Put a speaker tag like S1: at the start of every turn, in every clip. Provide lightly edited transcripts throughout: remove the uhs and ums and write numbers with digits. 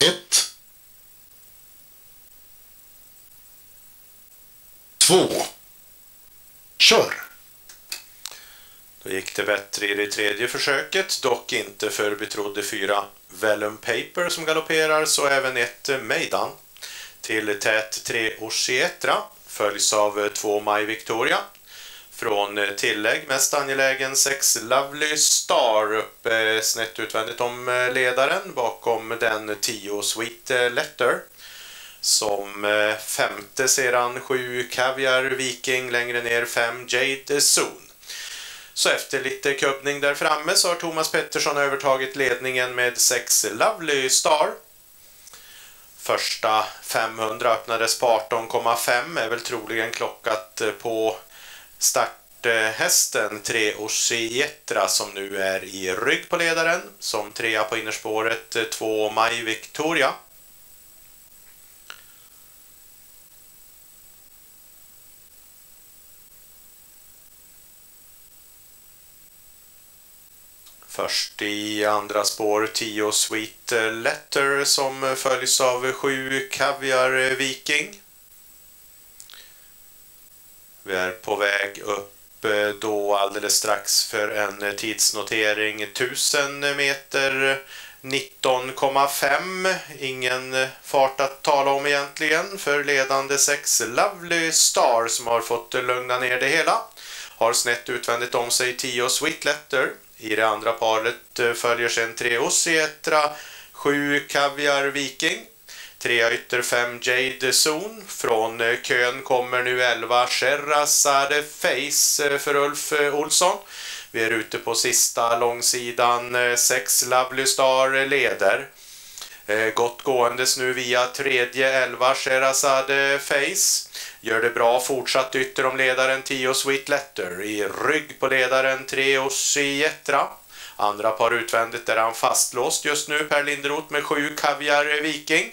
S1: 1, 2, kör!
S2: Då gick det bättre i det tredje försöket, dock inte för betrodde 4 Vellum Paper som galopperar, så även ett Meidan. Till tät 3 Orsietra följs av 2 My Victoria. Från tillägg mest angelägen 6 Lovely Star uppe snett utvändigt om ledaren, bakom den 10 Sweet Letter. Som femte sedan 7 Caviar Viking, längre ner 5 Jade Zone. Så efter lite kubbning där framme så har Thomas Pettersson övertagit ledningen med 6 Lovely Star. Första 500 öppnades på 18,5, är väl troligen klockat på starthästen 3 Orsietra som nu är i rygg på ledaren. Som trea på innerspåret 2 My Victoria. Först i andra spår 10 Sweet Letter som följs av 7 Caviar Viking. Vi är på väg upp då alldeles strax för en tidsnotering 1000 meter 19,5. Ingen fart att tala om egentligen för ledande 6 Lovely Star som har fått lugna ner det hela. Har snett utvändigt om sig 10 Sweet Letter. I det andra paret följer sen 3 Orsietra, 7 Caviar Viking, 3 ytter 5 Jade Zone. Från kön kommer nu 11 Sherazade Face för Ulf Olsson. Vi är ute på sista långsidan, 6 Lovely Star leder. Gott gåendes nu via tredje 11 Sherazade Face. Gör det bra, fortsatt ytter om ledaren 10 Sweet Letter. I rygg på ledaren 3 Orsietra. Andra par utvändigt där han fastlåst just nu Per Linderoth med 7 Caviar Viking.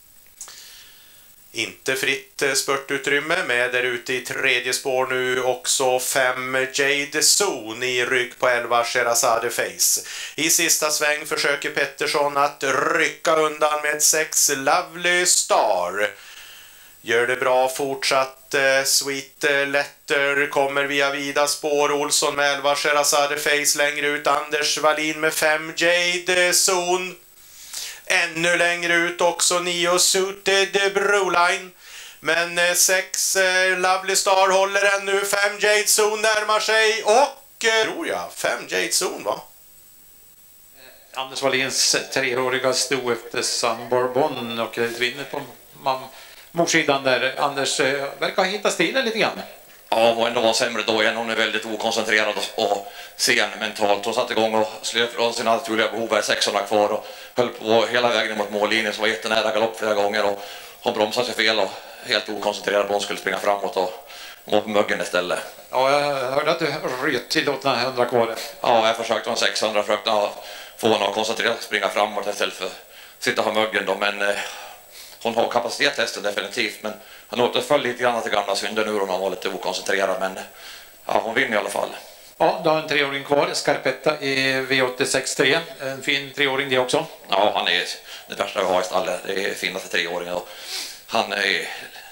S2: Inte fritt spurtutrymme med där ute i tredje spår nu också 5 Jade Zone i rygg på 11 Sherazade Face. I sista sväng försöker Pettersson att rycka undan med 6 Lovely Star. Gör det bra, fortsatt Sweet Letter kommer via vida spår. Olsson med 11 Sherazade Face längre ut. Anders Wallin med 5 Jade Zone. Ännu längre ut också 9 Suited Broline. Men 6 Lovely Star håller ännu. 5 Jade Zone närmar sig och tror jag 5 Jade Zone va?
S3: Anders Wallins 3-åriga sto efter San Bourbon och vinner på morsidan där. Anders verkar ha hittat stilen lite grann.
S4: Ja, hon ändå var sämre då igen. Hon är väldigt okoncentrerad och sen mentalt. Hon satte igång och slöt från sina naturliga behov. Är 600 kvar och höll på hela vägen mot mållinjen som var jättenära galopp flera gånger. Och hon bromsade sig fel och helt okoncentrerad på hon skulle springa framåt och mot möggen istället.
S3: Ja, jag hörde att du ryt tillåtna 100 kvar.
S4: Ja, jag försökte ha 600 försökte få henne att koncentrera sig springa framåt istället för att sitta och ha möggen då. Men hon har kapacitet hästen definitivt, men han återföll lite grann till gamla synder nu och hon var lite okoncentrerad, men ja, hon vinner i alla fall.
S3: Ja, du har en 3-åring kvar, Scarpetta i V86-3, en fin 3-åring det också.
S4: Ja, han är det värsta vi har i stallet, det är finaste 3-åringen och han är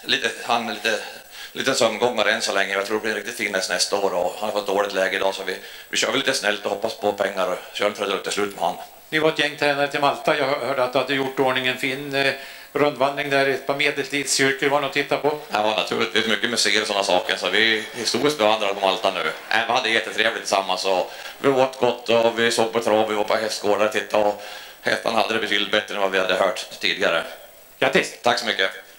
S4: lite sömngångare än så länge. Jag tror det blir riktigt fin nästa år och han har fått dåligt läge idag så vi kör väl lite snällt och hoppas på pengar och kör en trödel till slut med han.
S3: Ni var ett gäng tränare till Malta, jag hörde att du hade gjort ordning en fin rundvandring där i ett par medeltidskyrkor var något att titta på.
S4: Ja, naturligtvis mycket museer och sådana saker så vi är historiskt bevandrade på Malta nu. Vi hade jättetrevligt tillsammans och vi åt gott och vi såg på trav, vi var på hästgårdar och tittade och hästarna hade det betydligt bättre än vad vi hade hört tidigare.
S3: Grattis!
S4: Tack så mycket!